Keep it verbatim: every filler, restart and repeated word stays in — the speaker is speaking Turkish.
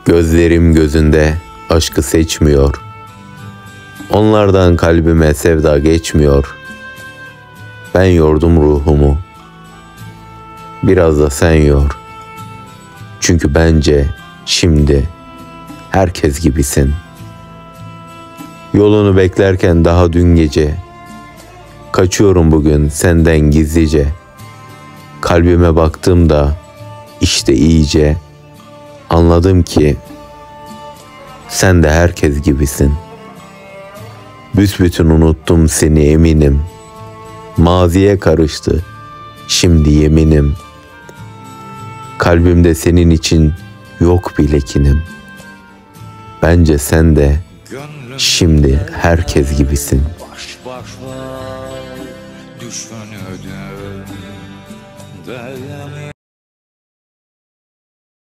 Gözlerim gözünde aşkı seçmiyor. Onlardan kalbime sevda geçmiyor. Ben yordum ruhumu. Biraz da sen yor. Çünkü bence şimdi herkes gibisin. Yolunu beklerken daha dün gece, kaçıyorum bugün senden gizlice. Kalbime baktığımda işte iyice anladım ki sen de herkes gibisin. Büsbütün unuttum seni eminim. Maziye karıştı şimdi yeminim. Kalbimde senin için yok bile kinim. Bence sen de şimdi herkes gibisin. Baş başa düşmanı öde.